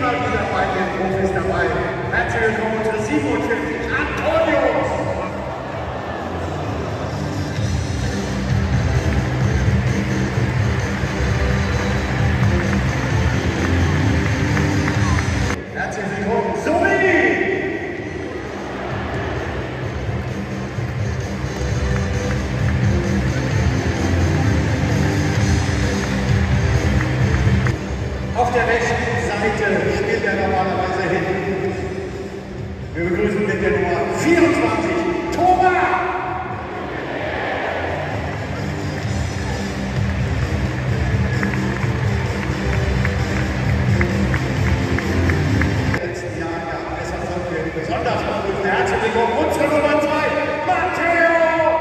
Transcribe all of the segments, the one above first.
mal wieder bei den Profis dabei. Herzlich willkommen unter 47, Antonius! Herzlich willkommen, Zoe! Auf der rechten Seite spielt er normalerweise hin. Wir begrüßen mit der Nummer 24, Thomas! Letzten Jahren gab es Erfolge besonders begrüßen. Herzlich willkommen, unsere Nummer 2, Matteo!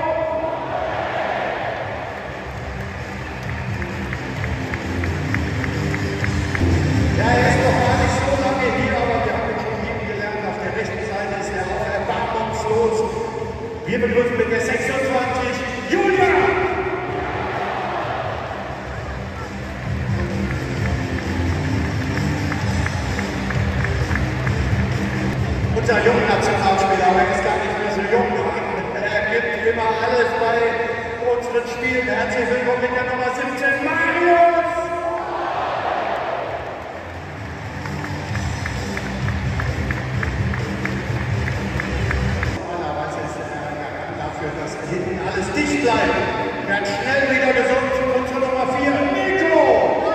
Ja, er ist noch gar nicht so lange hier, aber wir haben ihn schon lieben gelernt. Auf der rechten Seite ist er auch erbarmungslos. Wir begrüßen mit der 26, Julia! Unser junger Nationalspieler, aber er ist gar nicht mehr so jung. Er gibt immer alles bei unseren Spielen. Herzlich willkommen mit der Nummer 17, Marius! Dass hinten alles dicht bleibt. Wir werden schnell wieder gesund zu unserer Nummer 4, Nico!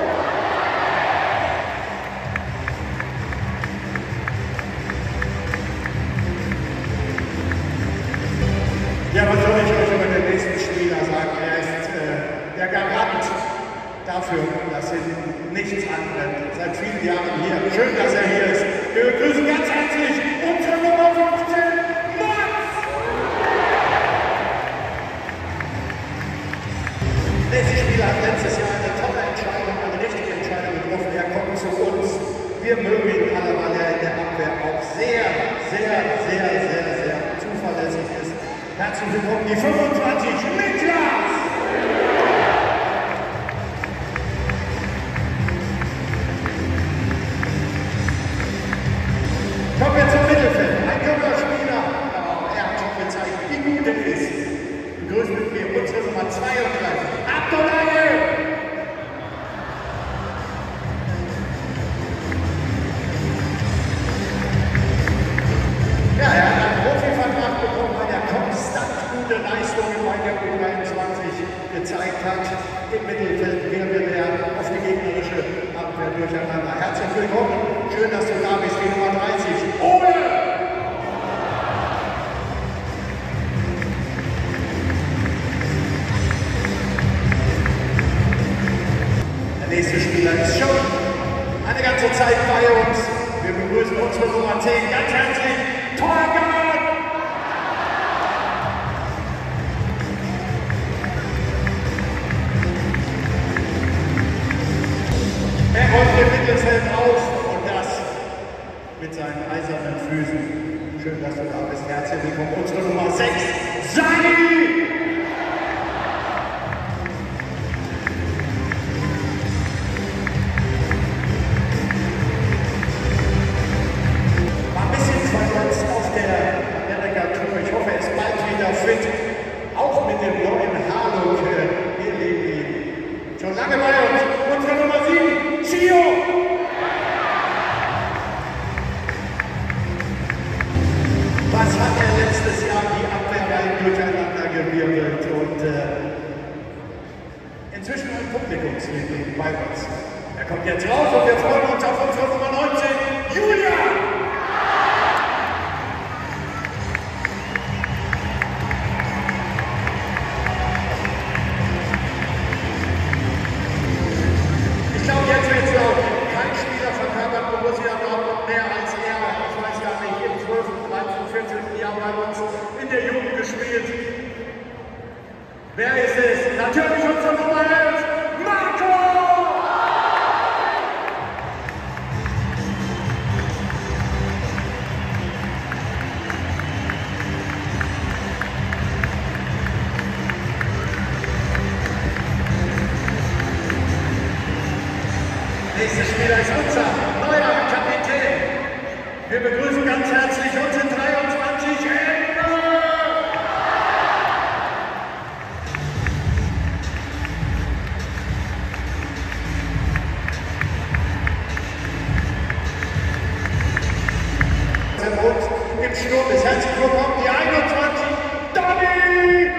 Ja, was soll ich euch über den nächsten Spieler sagen? Er ist der Garant dafür, dass hinten nichts anbrennt. Seit vielen Jahren hier. Schön, dass er hier ist. Wir begrüßen ganz herzlich unsere Nummer 15, Nächster Spieler hat letztes Jahr eine tolle Entscheidung, eine richtige Entscheidung getroffen. Er kommt zu uns. Wir mögen ihn alle, weil er in der Abwehr auch sehr zuverlässig ist. Herzlich willkommen, die 25, Niklas! Kommen wir zum Mittelfeld. Ein junger Spieler, aber auch er hat schon gezeigt, wie gut er ist. Begrüßen mit mir unsere Nummer 32. Ja, er hat einen Profivertrag bekommen, weil er konstant gute Leistungen bei der U23 gezeigt hat. Im Mittelfeld werden wir auf die gegnerische Abwehr durcheinander. Herzlich willkommen, schön, dass du da bist, die Nummer 30, Ole! Der nächste Spieler ist schon eine ganze Zeit bei uns. Wir begrüßen unsere Nummer 10 ganz herzlich, Torgan! Er räumt im Mittelfeld auf und das mit seinen eisernen Füßen. Schön, dass du da bist. Herzlich willkommen, unsere Nummer 6, Sani! Auch mit dem neuen Haarlook, wir leben ihn. Schon lange bei uns, unsere Nummer 7, Chio! Was hat er letztes Jahr die Abwehrreihen durcheinander gewirbelt und inzwischen ein Publikumsliebling bei uns. Er kommt jetzt raus und wir freuen uns auf unsere Nummer 19, Julia! Jetzt wird es laut. Kein Spieler verkörpert Borussia Dortmund mehr als er. Ich weiß gar nicht, im 12., 13., 14. Jahr bei uns in der Jugend gespielt. Wer ist es? Natürlich unser Nummer 11, Marco! Nächster Spieler ist unser neuer Kapitän. Sturm ist. Herzlich willkommen, die 21, Donny!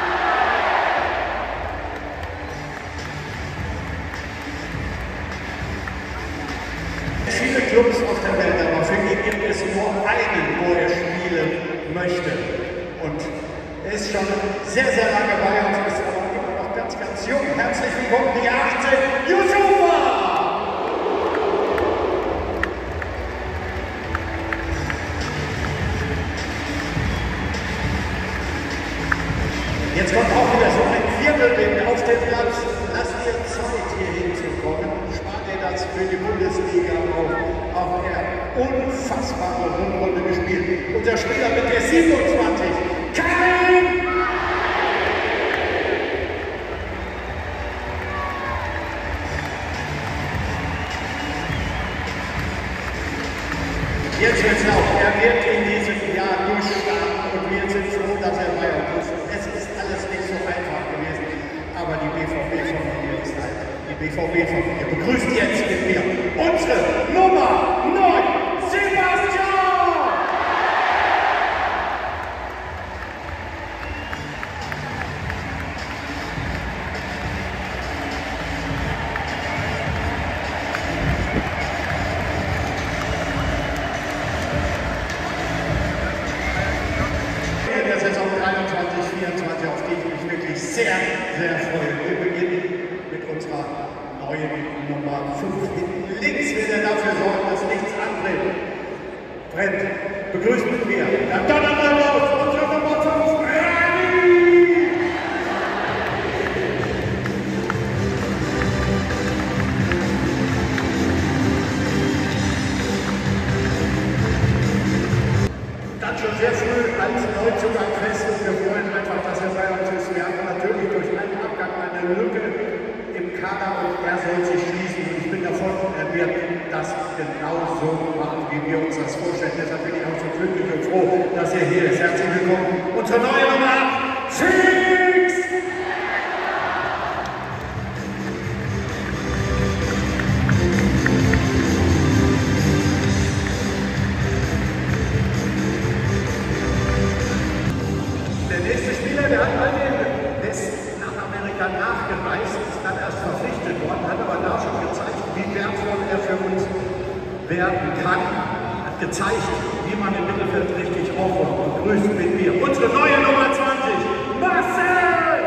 Viele Clubs auf der Welt, aber für ihn gibt es nur einen, wo er spielen möchte. Und er ist schon sehr, sehr lange bei uns, ist aber immer noch ganz, ganz jung. Herzlich willkommen, die 18, Yusufa! Jetzt kommt auch wieder so ein Wirbelwind auf den Platz. Lasst ihr Zeit, hier hinzukommen. Spart ihr das für die Bundesliga auf. Auch er unfassbare Rundrunde gespielt. Unser Spieler mit der 27, Karim! Jetzt wird's laut. Er wird in diesem Jahr durchstarten und wir sind froh, dass er bei uns ist. Es ist alles nicht so einfach gewesen, aber die BVB-Familie ist halt die BVB-Familie. Begrüßt jetzt mit mir unsere Nummer 9, Sebastian! Auf die ich mich wirklich sehr, sehr freue. Wir beginnen mit unserer neuen Nummer 5. Hinten links wird er dafür sorgen, dass nichts anbrennt. Begrüßt mit mir. Dann Donnermann los, unsere Nummer 5, dann schon sehr früh als Neuzugang fest und wir wollen einfach, dass er bei uns ist. Wir haben natürlich durch einen Abgang eine Lücke im Kader und er soll sich schließen. Und ich bin davon, er wird das genauso machen, wie wir uns das vorstellen. Deshalb bin ich auch so glücklich und froh, dass er hier ist. Herzlich willkommen. Unsere neue Nummer 8, Felix! Nachgereist, ist dann erst verpflichtet worden, hat aber da schon gezeigt, wie wertvoll er für uns werden kann. Hat gezeigt, wie man im Mittelfeld richtig aufbaut. Und grüßt mit mir unsere neue Nummer 20, Marcel!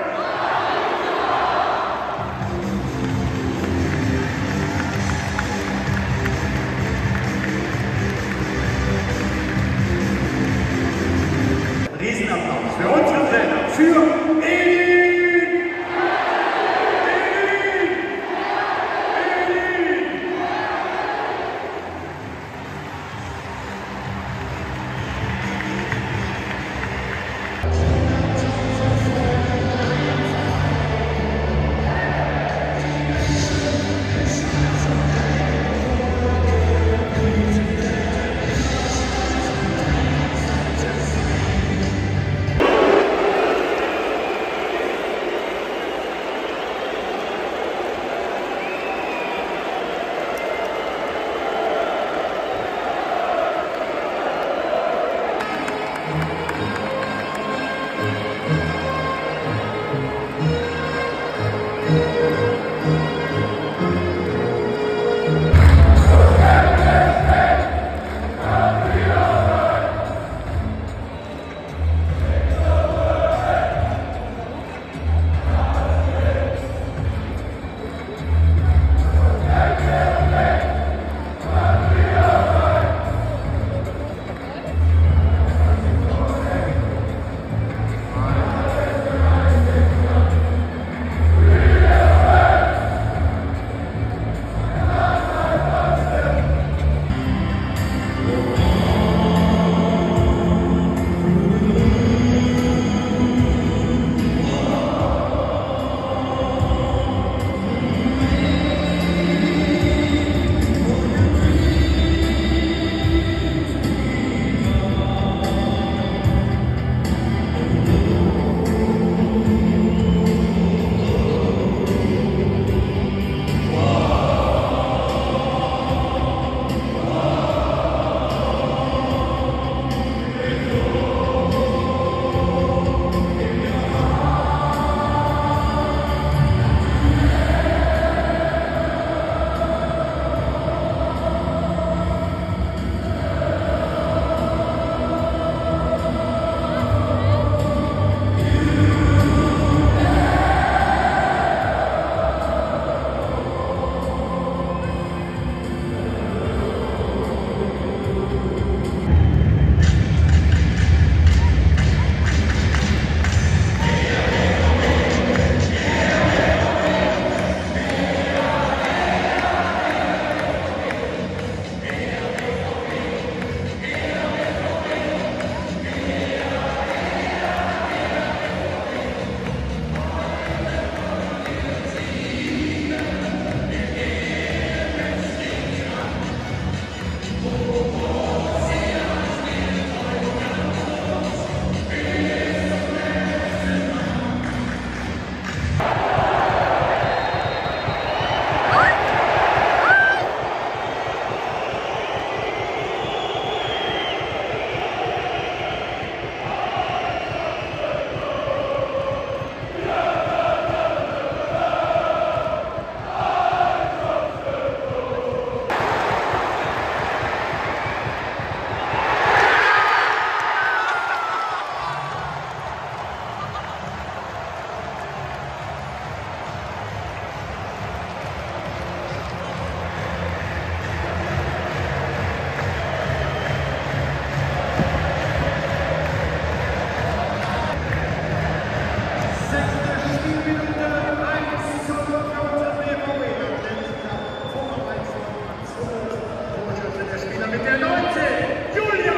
Riesenapplaus für unseren Trainer, für ihn! mit der 19, Julian!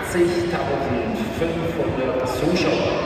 80.500 Zuschauer.